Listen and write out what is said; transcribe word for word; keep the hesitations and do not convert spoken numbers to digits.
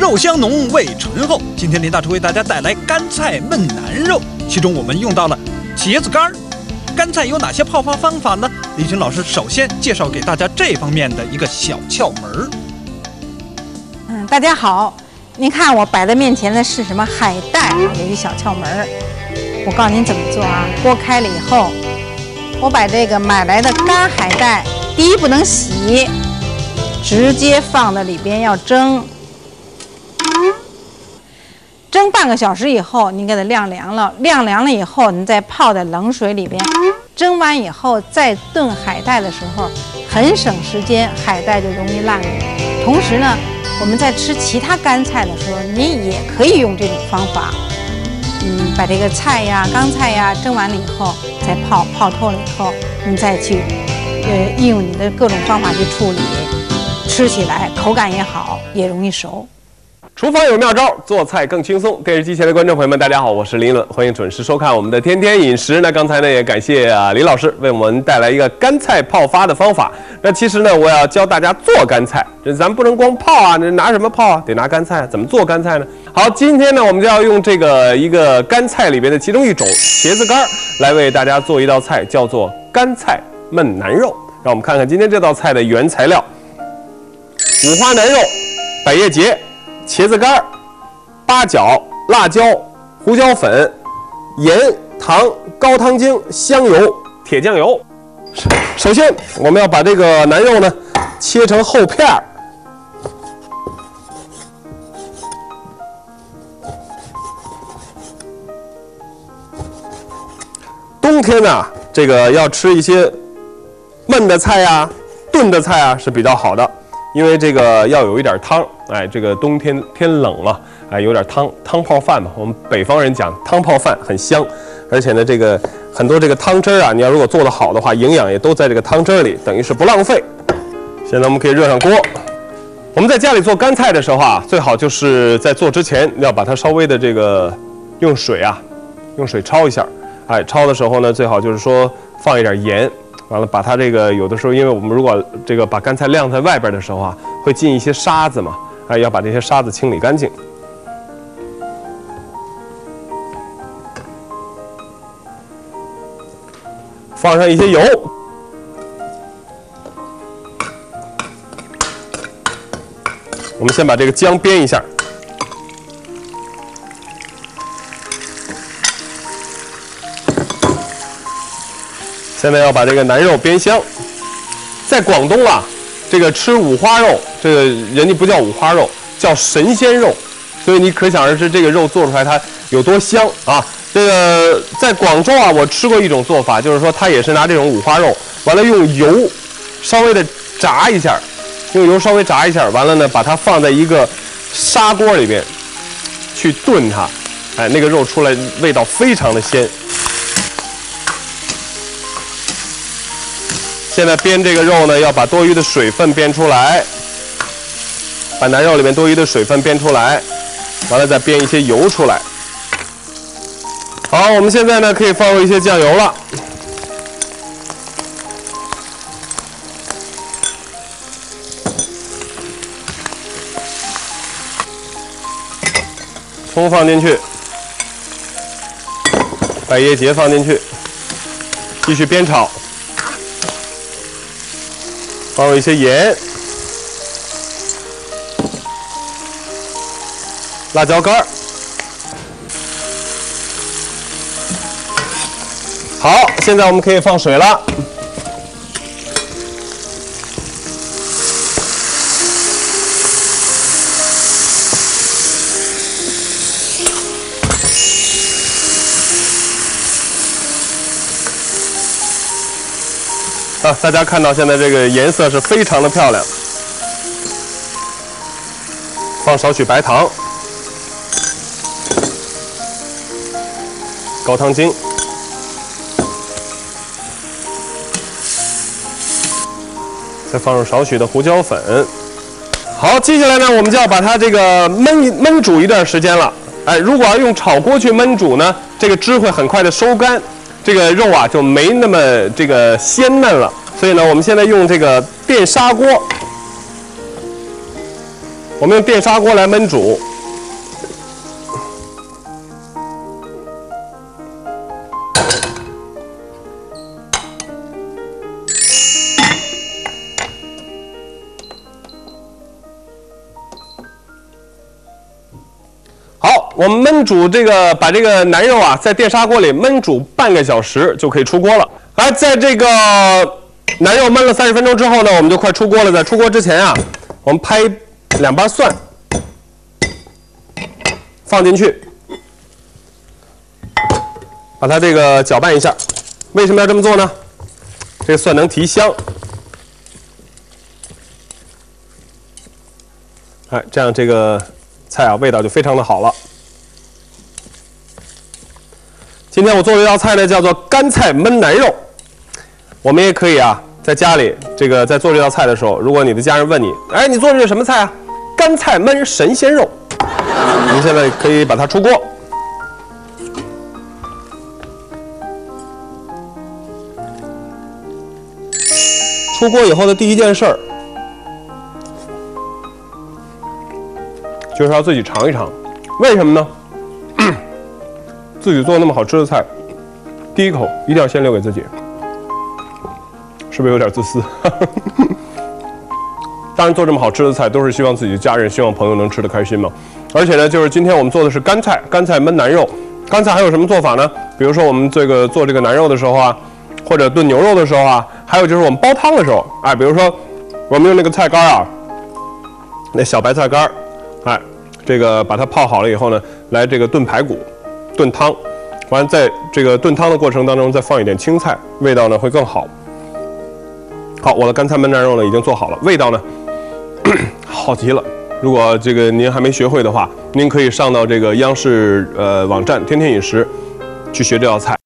肉香浓，味醇厚。今天林大厨为大家带来干菜焖腩肉，其中我们用到了茄子干。干菜有哪些泡发方法呢？李群老师首先介绍给大家这方面的一个小窍门。 嗯，大家好，您看我摆在面前的是什么海带？有一小窍门，我告诉您怎么做啊。锅开了以后，我把这个买来的干海带，第一不能洗，直接放到里边要蒸。蒸半个小时以后，你给它晾凉了，晾凉了以后，你再泡在冷水里边。蒸完以后再炖海带的时候，很省时间，海带就容易烂了。同时呢，我们在吃其他干菜的时候，你也可以用这种方法，嗯，把这个菜呀、干菜呀蒸完了以后，再泡泡透了以后，你再去，呃，应用你的各种方法去处理，吃起来口感也好，也容易熟。 厨房有妙招，做菜更轻松。电视机前的观众朋友们，大家好，我是林伦，欢迎准时收看我们的天天饮食。那刚才呢，也感谢啊李老师为我们带来一个干菜泡发的方法。那其实呢，我要教大家做干菜，这咱不能光泡啊，这拿什么泡啊？得拿干菜，怎么做干菜呢？好，今天呢，我们就要用这个一个干菜里边的其中一种茄子干来为大家做一道菜，叫做干菜焖腩肉。让我们看看今天这道菜的原材料：五花腩肉、百叶结、茄子干、八角、辣椒、胡椒粉、盐、糖、高汤精、香油、铁酱油。首先，我们要把这个腩肉呢切成厚片儿。冬天呢，这个要吃一些焖的菜呀、炖的菜啊是比较好的。因为这个要有一点汤，哎，这个冬天天冷了，哎，有点汤汤泡饭嘛。我们北方人讲汤泡饭很香，而且呢，这个很多这个汤汁啊，你要如果做得好的话，营养也都在这个汤汁里，等于是不浪费。现在我们可以热上锅。我们在家里做干菜的时候啊，最好就是在做之前要把它稍微的这个用水啊，用水焯一下。哎，焯的时候呢，最好就是说放一点盐。完了，把它这个有的时候，因为我们如果这个把干菜晾在外边的时候啊，会进一些沙子嘛，哎，要把这些沙子清理干净。放上一些油，我们先把这个姜煸一下。现在要把这个腩肉煸香。在广东啊，这个吃五花肉，这个人家不叫五花肉，叫神仙肉，所以你可想而知这个肉做出来它有多香啊！这个在广州啊，我吃过一种做法，就是说它也是拿这种五花肉，完了用油稍微的炸一下，用油稍微炸一下，完了呢，把它放在一个砂锅里边去炖它，哎，那个肉出来味道非常的鲜。现在煸这个肉呢，要把多余的水分煸出来，把腩肉里面多余的水分煸出来，完了再煸一些油出来。好，我们现在呢可以放入一些酱油了。葱放进去，百叶结放进去，继续煸炒。放入一些盐、辣椒干。好，现在我们可以放水了。啊，大家看到现在这个颜色是非常的漂亮。放少许白糖、高汤精，再放入少许的胡椒粉。好，接下来呢，我们就要把它这个焖焖煮一段时间了。哎，如果要用炒锅去焖煮呢，这个汁会很快的收干。这个肉啊就没那么这个鲜嫩了，所以呢，我们现在用这个电砂锅， 我们用电砂锅来焖煮。好，我们焖煮这个，把这个腩肉啊，在电砂锅里焖煮半个小时就可以出锅了。而在这个腩肉焖了三十分钟之后呢，我们就快出锅了。在出锅之前啊，我们拍两瓣蒜放进去，把它这个搅拌一下。为什么要这么做呢？这个蒜能提香。哎，这样这个菜啊，味道就非常的好了。今天我做的这道菜呢，叫做干菜焖腩肉。我们也可以啊，在家里这个在做这道菜的时候，如果你的家人问你，哎，你做的是什么菜啊？干菜焖神仙肉。我们现在可以把它出锅。出锅以后的第一件事儿，就是要自己尝一尝。为什么呢？自己做那么好吃的菜，第一口一定要先留给自己，是不是有点自私？当然，做这么好吃的菜，都是希望自己的家人、希望朋友能吃得开心嘛。而且呢，就是今天我们做的是干菜，干菜焖腩肉。干菜还有什么做法呢？比如说我们这个做这个腩肉的时候啊，或者炖牛肉的时候啊，还有就是我们煲汤的时候，哎，比如说我们用那个菜干啊，那小白菜干，哎，这个把它泡好了以后呢，来这个炖排骨。炖汤，完在这个炖汤的过程当中再放一点青菜，味道呢会更好。好，我的干菜焖腩肉呢已经做好了，味道呢好极了。如果这个您还没学会的话，您可以上到这个央视呃网站天天饮食去学这道菜。